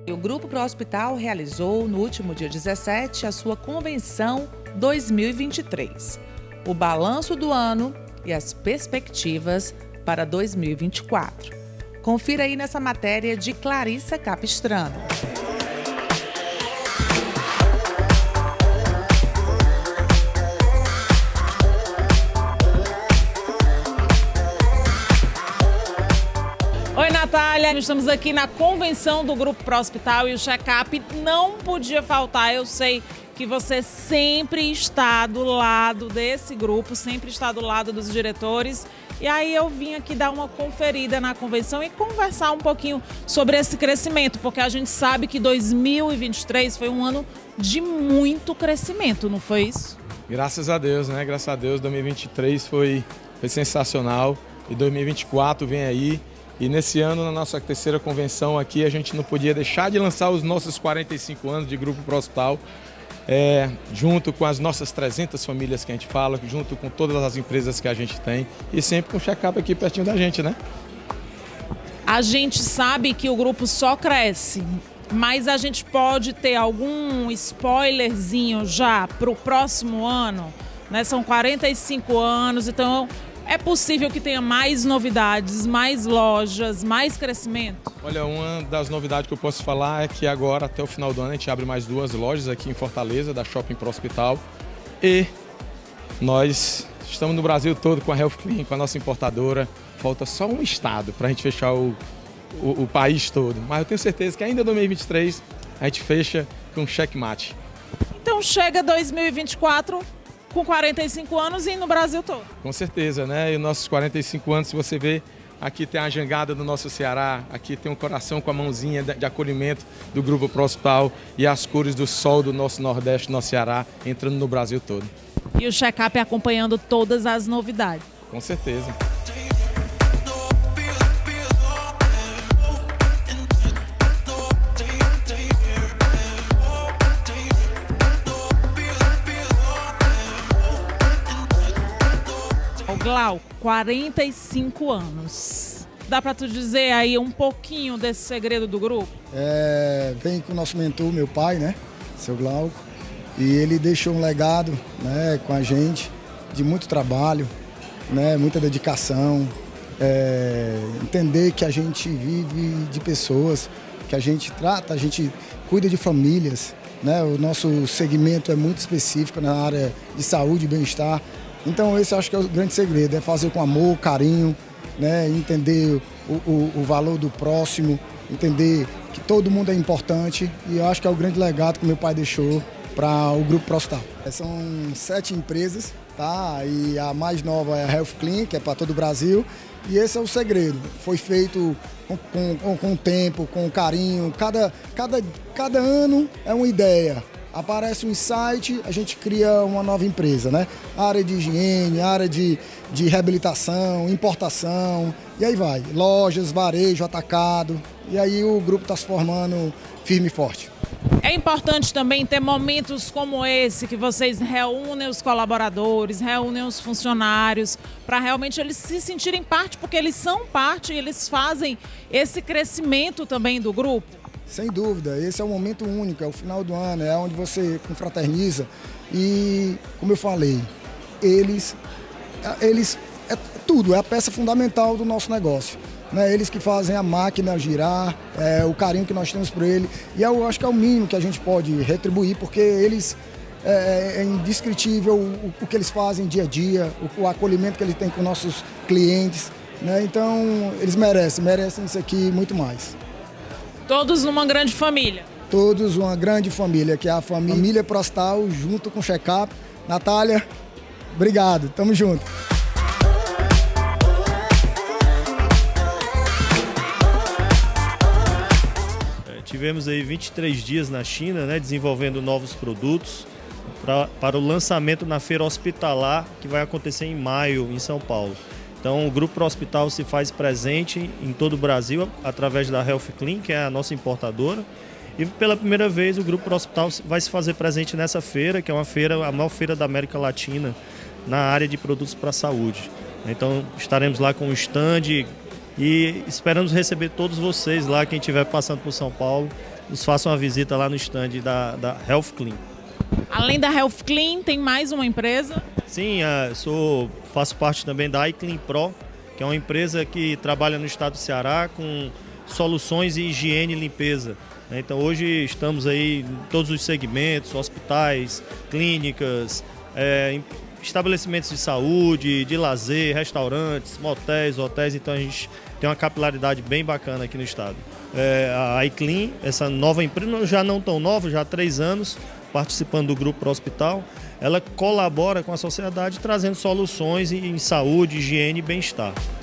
O Grupo Pro Hospital realizou, no último dia 17, a sua convenção 2023. O balanço do ano e as perspectivas para 2024. Confira aí nessa matéria de Clarissa Capistrano. Oi, Natália, estamos aqui na convenção do Grupo Pro Hospital e o check-up não podia faltar. Eu sei que você sempre está do lado desse grupo, sempre está do lado dos diretores. E aí eu vim aqui dar uma conferida na convenção e conversar um pouquinho sobre esse crescimento, porque a gente sabe que 2023 foi um ano de muito crescimento, não foi isso? Graças a Deus, né? Graças a Deus, 2023 foi sensacional e 2024 vem aí. E nesse ano, na nossa terceira convenção aqui, a gente não podia deixar de lançar os nossos 45 anos de Grupo Pro Hospital, junto com as nossas 300 famílias que a gente fala, junto com todas as empresas que a gente tem e sempre com o check-up aqui pertinho da gente, né? A gente sabe que o grupo só cresce, mas a gente pode ter algum spoilerzinho já para o próximo ano, né? São 45 anos, então é possível que tenha mais novidades, mais lojas, mais crescimento? Olha, uma das novidades que eu posso falar é que agora, até o final do ano, a gente abre mais 2 lojas aqui em Fortaleza, da Shopping Pro Hospital. E nós estamos no Brasil todo com a Health Clean, com a nossa importadora. Falta só um estado para a gente fechar o país todo. Mas eu tenho certeza que ainda em 2023 a gente fecha com checkmate. Então chega 2024... com 45 anos e no Brasil todo. Com certeza, né? E os nossos 45 anos, se você ver, aqui tem a jangada do nosso Ceará, aqui tem um coração com a mãozinha de acolhimento do Grupo Pro Hospital e as cores do sol do nosso Nordeste, do nosso Ceará, entrando no Brasil todo. E o check-up acompanhando todas as novidades. Com certeza. Glauco, 45 anos. Dá para tu dizer aí um pouquinho desse segredo do grupo? Vem com o nosso mentor, meu pai, né? Seu Glauco. E ele deixou um legado, né, com a gente de muito trabalho, né, muita dedicação. Entender que a gente vive de pessoas, que a gente trata, a gente cuida de famílias, né? O nosso segmento é muito específico na área de saúde e bem-estar. Então esse acho que é o grande segredo, é fazer com amor, carinho, né? Entender o valor do próximo, entender que todo mundo é importante e eu acho que é o grande legado que meu pai deixou para o Grupo Pro Hospital. São 7 empresas, tá? E a mais nova é a Health Clean, que é para todo o Brasil, e esse é o segredo, foi feito com tempo, com carinho, cada ano é uma ideia. Aparece um insight, a gente cria uma nova empresa, né? Área de higiene, área de reabilitação, importação, e aí vai. Lojas, varejo, atacado, e aí o grupo está se formando firme e forte. É importante também ter momentos como esse, que vocês reúnem os colaboradores, reúnem os funcionários, para realmente eles se sentirem parte, porque eles são parte e eles fazem esse crescimento também do grupo. Sem dúvida, esse é um momento único, é o final do ano, é onde você confraterniza e, como eu falei, eles é tudo, é a peça fundamental do nosso negócio, né? Eles que fazem a máquina girar, o carinho que nós temos por ele e eu acho que é o mínimo que a gente pode retribuir, porque eles é indescritível o que eles fazem dia a dia, o acolhimento que eles têm com nossos clientes, né? Então eles merecem isso aqui e muito mais. Todos numa grande família. Todos uma grande família, que é a família Pro Hospital, junto com o check-up. Natália, obrigado, tamo junto. Tivemos aí 23 dias na China, né, desenvolvendo novos produtos para o lançamento na feira hospitalar, que vai acontecer em maio, em São Paulo. Então, o Grupo Pro Hospital se faz presente em todo o Brasil através da Health Clean, que é a nossa importadora. E pela primeira vez o Grupo Pro Hospital vai se fazer presente nessa feira, que é a maior feira da América Latina na área de produtos para a saúde. Então, estaremos lá com um stand e esperamos receber todos vocês lá, quem estiver passando por São Paulo, nos façam uma visita lá no stand da Health Clean. Além da Health Clean, tem mais uma empresa? Sim, faço parte também da iClean Pro, que é uma empresa que trabalha no estado do Ceará com soluções de higiene e limpeza. Então hoje estamos aí em todos os segmentos, hospitais, clínicas, estabelecimentos de saúde, de lazer, restaurantes, motéis, hotéis, então a gente tem uma capilaridade bem bacana aqui no estado. A iClean, essa nova empresa, já não tão nova, já há 3 anos, participando do Grupo Pro Hospital, ela colabora com a sociedade trazendo soluções em saúde, higiene e bem-estar.